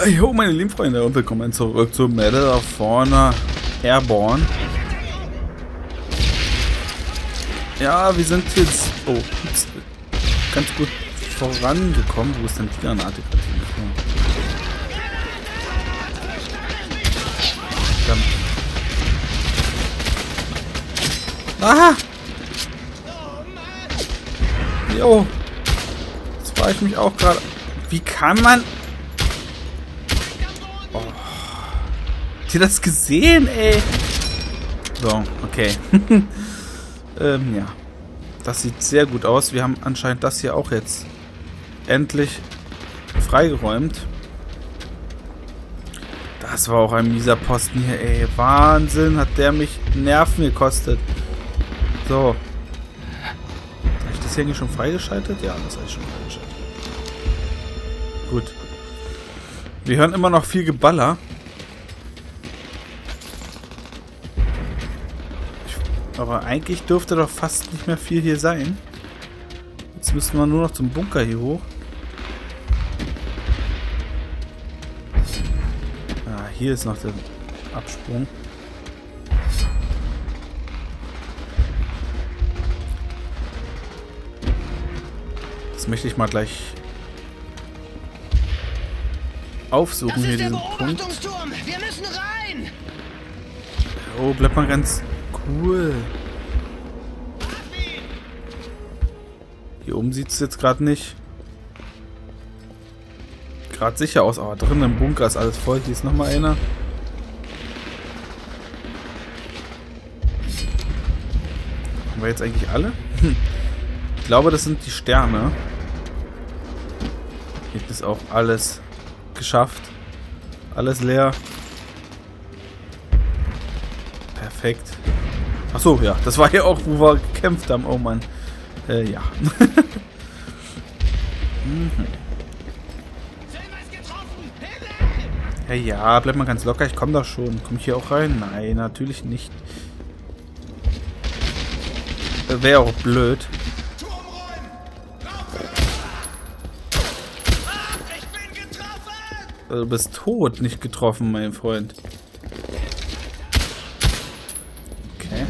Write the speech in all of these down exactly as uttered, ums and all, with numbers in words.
Jo, meine lieben Freunde, und willkommen zurück zu Medal of Honor Airborne. Ja, wir sind jetzt oh, jetzt ganz gut vorangekommen. Wo ist denn die Granate gerade hingekommen? Aha! Jo! Jetzt war ich mich auch gerade. Wie kann man... Oh. Habt ihr das gesehen, ey? So, okay. ähm, ja. Das sieht sehr gut aus. Wir haben anscheinend das hier auch jetzt endlich freigeräumt. Das war auch ein mieser Posten hier, ey. Wahnsinn, hat der mich Nerven gekostet. So. Habe ich das hier eigentlich schon freigeschaltet? Ja, das habe ich schon freigeschaltet. Gut. Wir hören immer noch viel Geballer. Ich, aber eigentlich dürfte doch fast nicht mehr viel hier sein. Jetzt müssen wir nur noch zum Bunker hier hoch. Ah, hier ist noch der Absprung. Das möchte ich mal gleich aufsuchen, das hier ist der diesen Punkt. Wir müssen rein. Oh, bleibt mal ganz cool. Hier oben sieht es jetzt gerade nicht gerade sicher aus, aber drin im Bunker ist alles voll. Hier ist nochmal einer. Haben wir jetzt eigentlich alle? Hm. Ich glaube, das sind die Sterne. Hier ist auch alles geschafft. Alles leer. Perfekt. Achso, ja. Das war ja auch, wo wir gekämpft haben. Oh Mann. Äh, ja. mhm. Ja, ja, bleib mal ganz locker. Ich komme doch schon. Komme ich hier auch rein? Nein, natürlich nicht. Wäre auch blöd. Du bist tot, nicht getroffen, mein Freund. Okay.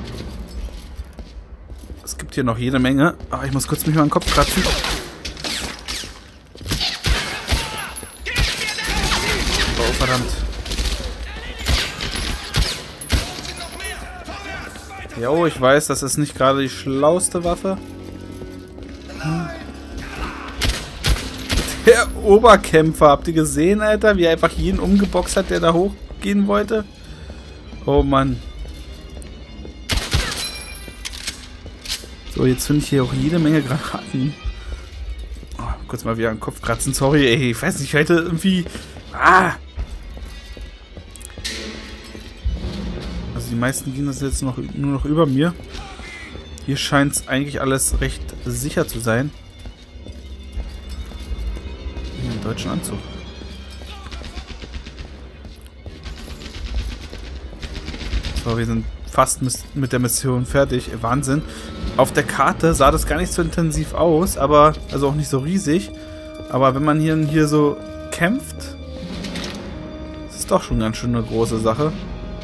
Es gibt hier noch jede Menge. Ah, ich muss kurz mich mal den Kopf kratzen. Oh, verdammt. Jo, ich weiß, das ist nicht gerade die schlauste Waffe. Hm. Der Oberkämpfer, habt ihr gesehen, Alter? Wie er einfach jeden umgeboxt hat, der da hochgehen wollte? Oh Mann. So, jetzt finde ich hier auch jede Menge Granaten. Oh, kurz mal wieder den Kopf kratzen, sorry, ey. Ich weiß nicht, heute irgendwie... Ah! Also die meisten gehen das jetzt noch, nur noch über mir. Hier scheint es eigentlich alles recht sicher zu sein. Deutschen Anzug. So, wir sind fast mit der Mission fertig. Wahnsinn. Auf der Karte sah das gar nicht so intensiv aus, aber also auch nicht so riesig. Aber wenn man hier, hier so kämpft, ist es doch schon ganz schön eine große Sache.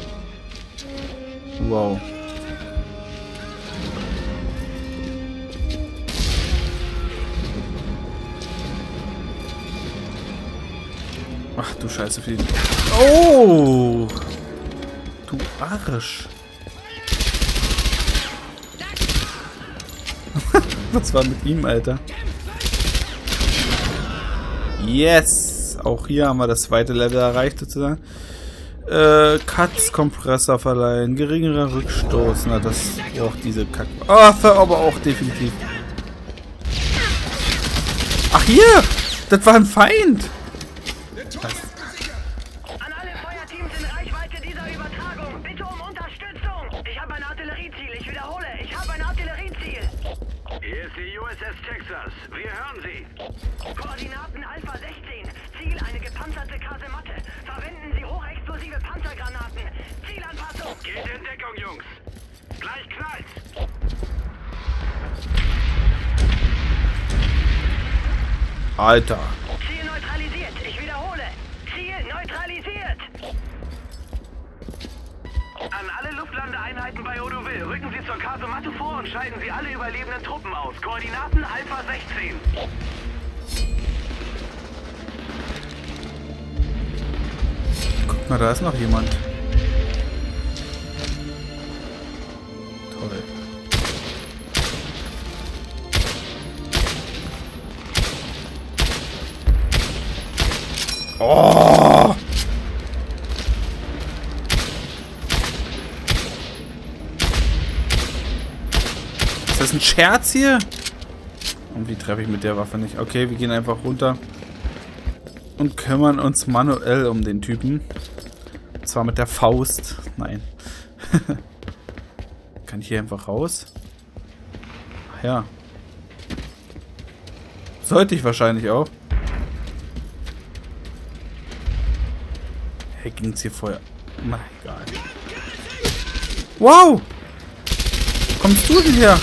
Wow. Ach du Scheiße, viel. Oh! Du Arsch. Was war mit ihm, Alter? Yes! Auch hier haben wir das zweite Level erreicht, sozusagen. Äh, Cuts, Kompressor verleihen, geringerer Rückstoß. Na, das braucht diese Kack. Ah, oh, aber auch definitiv. Ach, hier! Das war ein Feind! An alle Feuerteams in Reichweite dieser Übertragung, bitte um Unterstützung. Ich habe ein Artillerieziel. Ich wiederhole, ich habe ein Artillerieziel. Hier ist die U S S Texas. Wir hören Sie. Koordinaten Alpha sechzehn. Ziel eine gepanzerte Kasematte. Verwenden Sie hochexplosive Panzergranaten. Zielanpassung. Geht in Deckung, Jungs. Gleich knallt. Alter. Ziel neutralisiert. Ich wiederhole. Kasematte vor und schalten Sie alle überlebenden Truppen aus. Koordinaten Alpha sechzehn. Guck mal, da ist noch jemand. Toll. Oh! Ist das ein Scherz hier? Und wie treffe ich mit der Waffe nicht? Okay, wir gehen einfach runter und kümmern uns manuell um den Typen. Und zwar mit der Faust. Nein. Kann ich hier einfach raus? Ach ja. Sollte ich wahrscheinlich auch. Hey, ging's hier vorher? Na, egal. Wow! Wo kommst du denn her?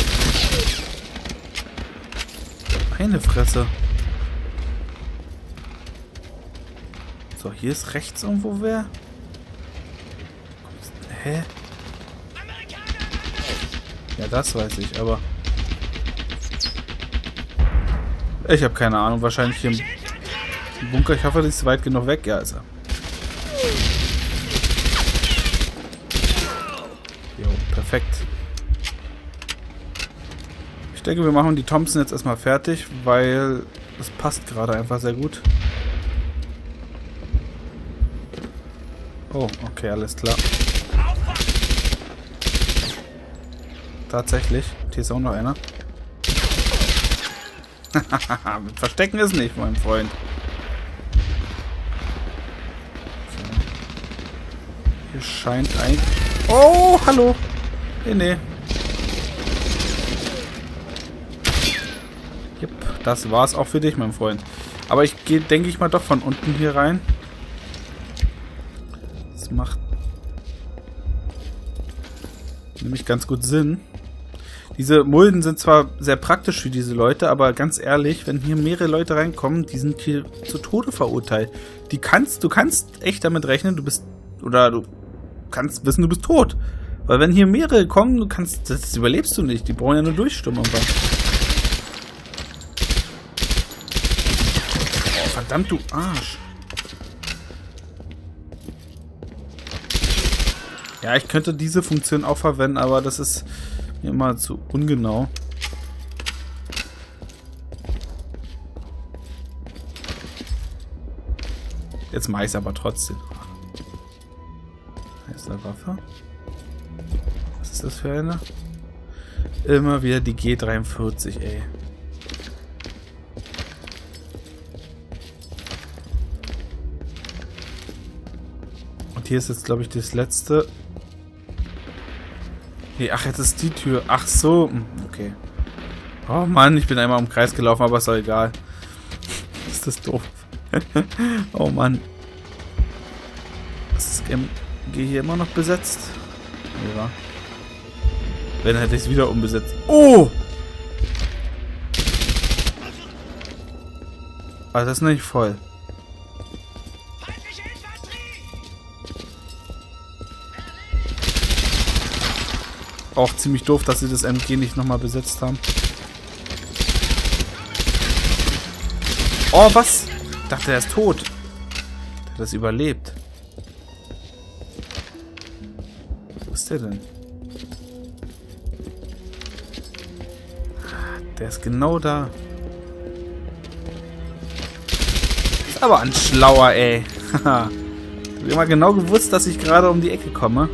Eine Fresse. So, hier ist rechts irgendwo wer? Hä? Ja, das weiß ich, aber... Ich habe keine Ahnung. Wahrscheinlich hier im Bunker. Ich hoffe, das ist weit genug weg. Ja, ist er. Jo, perfekt. Ich denke, wir machen die Thompson jetzt erstmal fertig, weil das passt gerade einfach sehr gut. Oh, okay, alles klar. Tatsächlich. Hier ist auch noch einer. Mit Verstecken ist nicht, mein Freund. So. Hier scheint ein... Oh, hallo. Nee, nee. Jupp, das war's auch für dich, mein Freund. Aber ich gehe, denke ich mal, doch von unten hier rein. Das macht nämlich ganz gut Sinn. Diese Mulden sind zwar sehr praktisch für diese Leute, aber ganz ehrlich, wenn hier mehrere Leute reinkommen, die sind hier zu Tode verurteilt. Die kannst, du kannst echt damit rechnen, du bist, oder du kannst wissen, du bist tot. Weil wenn hier mehrere kommen, du kannst, das überlebst du nicht. Die brauchen ja nur durchstimmen irgendwann. Oh, verdammt, du Arsch. Ja, ich könnte diese Funktion auch verwenden, aber das ist mir immer zu ungenau. Jetzt mache ich es aber trotzdem. Hier ist eine Waffe. Was ist das für eine? Immer wieder die G dreiundvierzig, ey. Und hier ist jetzt, glaube ich, das letzte. Nee, ach, jetzt ist die Tür. Ach so. Okay. Oh Mann, ich bin einmal im Kreis gelaufen, aber ist doch egal. Ist das doof. Oh Mann. Ist das M G hier immer noch besetzt? Ja. Wenn, hätte ich es wieder umbesetzt. Oh! Aber das ist nicht voll. Auch ziemlich doof, dass sie das M G nicht nochmal besetzt haben. Oh, was? Ich dachte, er ist tot. Der hat das überlebt. Wo ist der denn? Der ist genau da. Ist aber ein Schlauer, ey. Haha. Ich hab immer genau gewusst, dass ich gerade um die Ecke komme.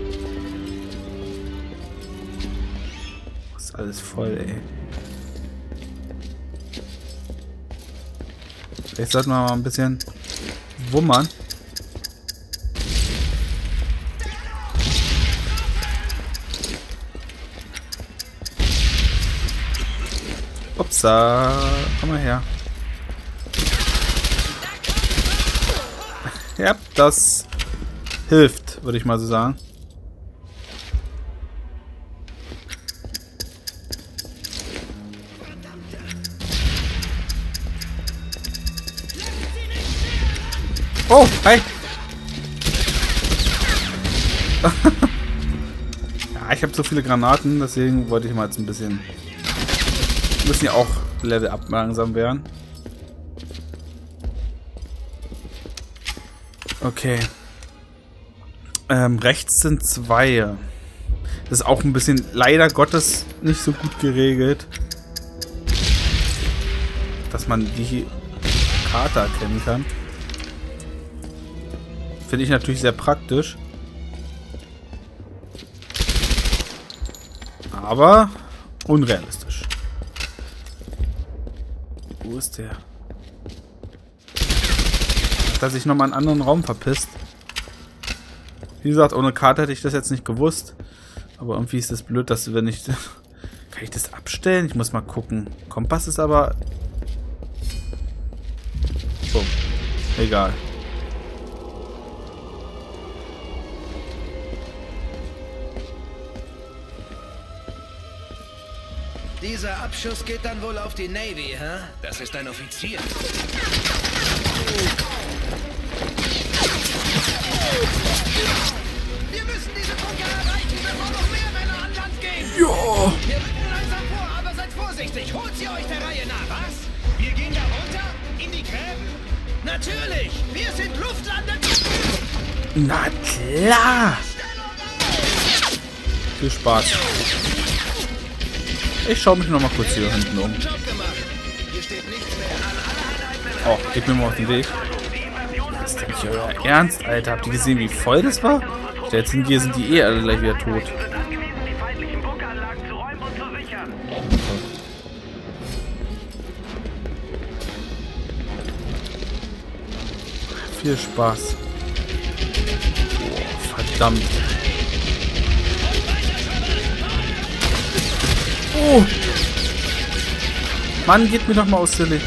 Ist alles voll, ey. Vielleicht sollten wir mal ein bisschen wummern. Upsa, komm mal her. Ja, das hilft, würde ich mal so sagen. Oh, hi. Ja, ich habe so viele Granaten, deswegen wollte ich mal jetzt ein bisschen... Müssen ja auch Level up langsam werden. Okay. Ähm, rechts sind zwei. Das ist auch ein bisschen, leider Gottes, nicht so gut geregelt. Dass man die Karte erkennen kann. Finde ich natürlich sehr praktisch. Aber unrealistisch. Wo ist der? Hat er sich nochmal in einen anderen Raum verpisst? Wie gesagt, ohne Karte hätte ich das jetzt nicht gewusst. Aber irgendwie ist das blöd, dass wenn ich... Kann ich das abstellen? Ich muss mal gucken. Kompass ist aber... So. Egal. Dieser Abschuss geht dann wohl auf die Navy, hä? Das ist ein Offizier. Wir müssen diese Bunker erreichen, bevor noch mehr Männer an Land gehen. Ja. Wir rücken langsam vor, aber seid vorsichtig. Holt sie euch der Reihe nach. Was? Wir gehen da runter? In die Gräben? Natürlich. Wir sind Luftlandetruppen. Na klar. Viel Spaß. Ich schaue mich noch mal kurz hier hinten um. Oh, gib mir mal auf den Weg. Das ist denn nicht euer Ernst, Alter? Habt ihr gesehen, wie voll das war? Jetzt sind hier sind die eh alle gleich wieder tot. Viel Spaß. Oh, verdammt. Oh! Mann, geht mir doch mal aus der Licht.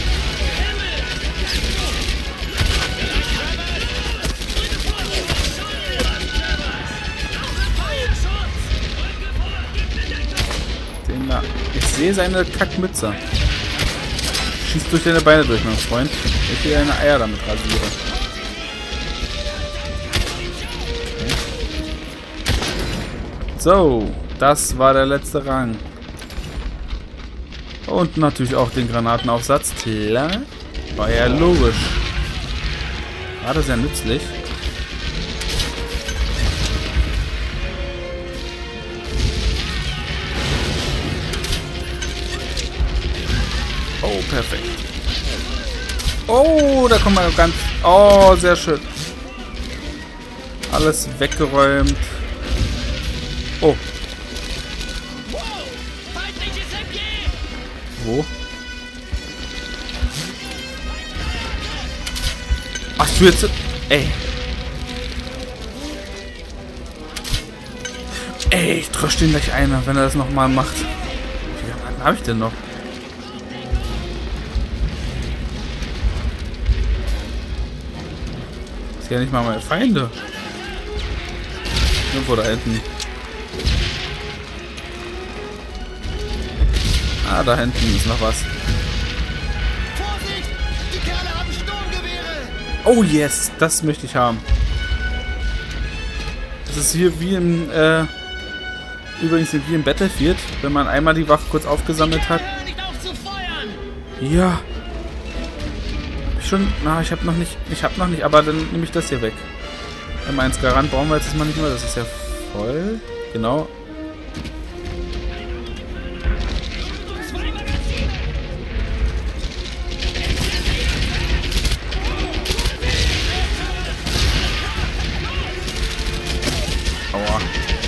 Den da. Ich sehe seine Kackmütze. Schießt durch deine Beine durch, mein Freund. Ich will deine Eier damit rasieren. Okay. So. Das war der letzte Rang. Und natürlich auch den Granatenaufsatz. Klar. War ja logisch. War das sehr nützlich. Oh, perfekt. Oh, da kommt man ganz... Oh, sehr schön. Alles weggeräumt. Oh. Wo? Ach du jetzt... Ey. Ey, ich trösch den gleich ein, wenn er das nochmal macht. Wie viele Granaten habe ich denn noch? Das ist ja nicht mal meine Feinde. Irgendwo da hinten. Ah, da hinten ist noch was. Vorsicht! Die Kerle haben Sturmgewehre! Oh yes, das möchte ich haben. Das ist hier wie im, äh, übrigens wie im Battlefield, wenn man einmal die Waffe kurz aufgesammelt hat. Nicht aufzufeuern! Ja. Ich schon, na, ich habe noch nicht, ich habe noch nicht, aber dann nehme ich das hier weg. M eins Garant brauchen wir jetzt mal nicht mehr, das ist ja voll. Genau. Aua.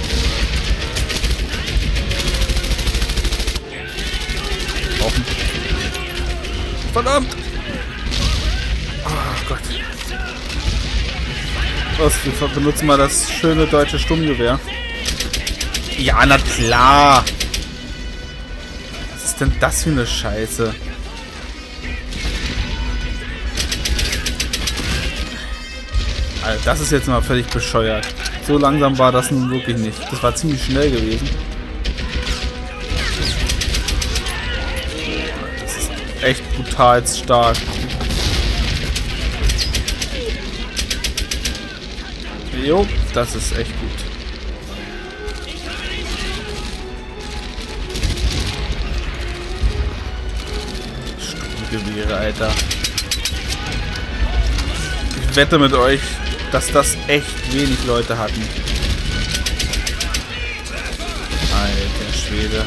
Offen. Verdammt! Oh Gott. Los, wir benutzen mal das schöne deutsche Sturmgewehr. Ja, na klar! Was ist denn das für eine Scheiße? Alter, das ist jetzt mal völlig bescheuert. So langsam war das nun wirklich nicht. Das war ziemlich schnell gewesen. Das ist echt brutal stark. Jo, das ist echt gut. Maschinengewehre, Alter. Ich wette mit euch, dass das echt wenig Leute hatten. Alter Schwede.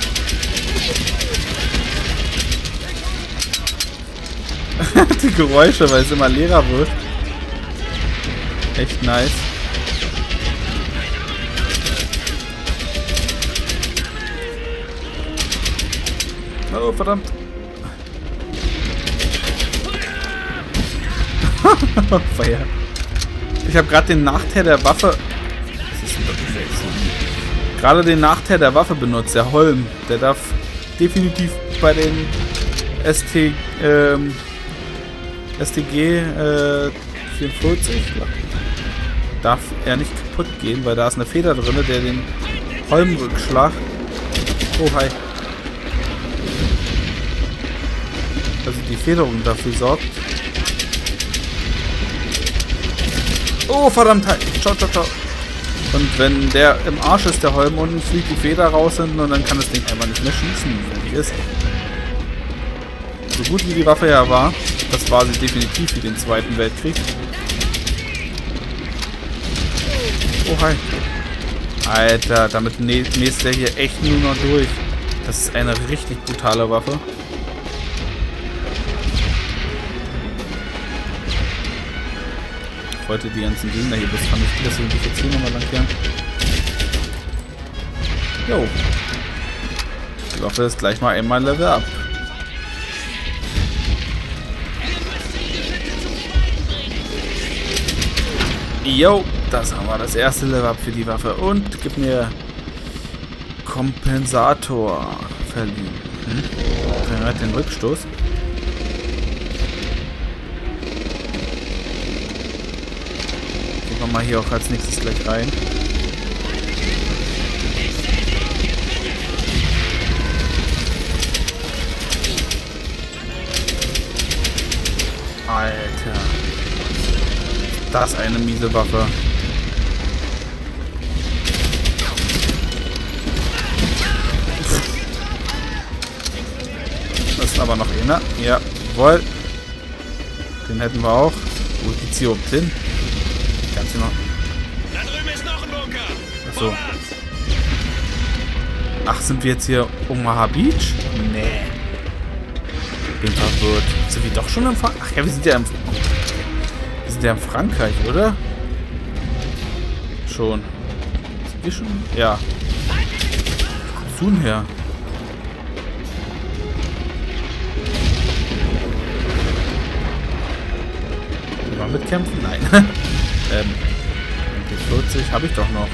Die Geräusche, weil es immer leerer wird. Echt nice. Oh, verdammt. Feuer. Ich habe gerade den Nachteil der Waffe... Das ist gerade den Nachteil der Waffe benutzt, der Holm. Der darf definitiv bei den S T, ähm, S T G äh, vierundvierzig darf er nicht kaputt gehen, weil da ist eine Feder drin, der den Holmrückschlag... Oh, hi. Also die Federung dafür sorgt. Oh, verdammt, halt. Ciao, ciao, ciao. Und wenn der im Arsch ist, der Holm, unten fliegt die Feder raus hinten und dann kann das Ding einfach nicht mehr schießen, wenn die ist. So gut wie die Waffe ja war, das war sie definitiv für den Zweiten Weltkrieg. Oh, hi. Alter, damit nähst der hier echt nur noch durch. Das ist eine richtig brutale Waffe. Ich wollte die ganzen Gegner hier bis fand ich das will ich jetzt hier nochmal lang gern. Jo. Die Waffe ist gleich mal einmal Level up. Jo, das haben wir, das erste Level up für die Waffe. Und gib mir Kompensator verliehen. Hm? Dann hat den Rückstoß. Gehen wir mal hier auch als nächstes gleich rein. Alter. Das ist eine miese Waffe. Das ist aber noch einer. Jawohl. Den hätten wir auch. Wo geht's hier überhaupt hin? Ganz genau. Da drüben ist noch ein Bunker. Achso. Ach, sind wir jetzt hier Omaha Beach? Nee. Bin verwirrt. Sind wir doch schon im Frankreich? Ach ja, wir sind ja im... Wir sind ja in Frankreich, oder? Schon. Sind wir schon? Ja. Wo kommst du denn her? Will man mitkämpfen? Nein. ähm. M P vierzig habe ich doch noch.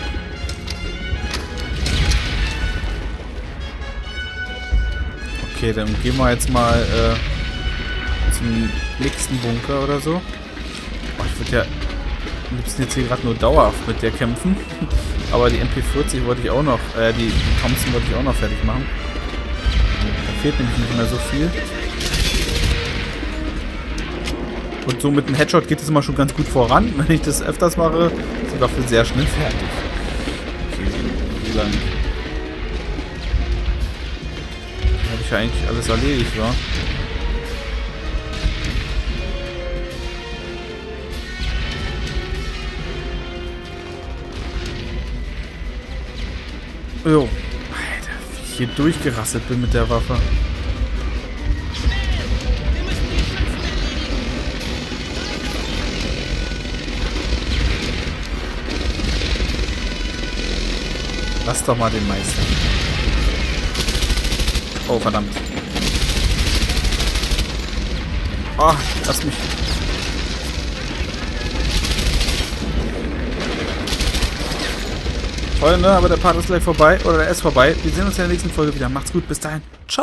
Okay, dann gehen wir jetzt mal äh, zum nächsten Bunker oder so. Oh, ich würde ja am liebsten jetzt hier gerade nur dauerhaft mit der kämpfen. Aber die M P vierzig wollte ich auch noch, äh, die, die Thompson wollte ich auch noch fertig machen. Da fehlt nämlich nicht mehr so viel. Und so mit dem Headshot geht es immer schon ganz gut voran. Wenn ich das öfters mache, ist die Waffe sehr schnell fertig. Okay, wie lange? Habe ich ja eigentlich alles erledigt, wa? Jo. Alter, wie ich hier durchgerasselt bin mit der Waffe. Lass doch mal den Meister. Oh, verdammt. Oh, lass mich. Freunde, aber der Part ist gleich vorbei. Oder der ist vorbei. Wir sehen uns in der nächsten Folge wieder. Macht's gut. Bis dahin. Ciao.